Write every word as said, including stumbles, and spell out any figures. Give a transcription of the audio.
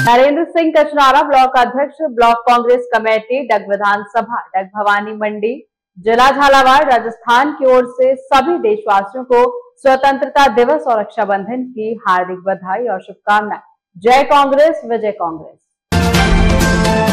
Narendra Singh Kachnara, block अध्यक्ष, block Congress committee, Dag विधानसभा, डग भवानी मंडी, जिला झालावाड़, राजस्थान की ओर से सभी देशवासियों को स्वतंत्रता दिवस और रक्षाबंधन की हार्दिक बधाई और शुभकामनाएं। जय कांग्रेस, विजय कांग्रेस।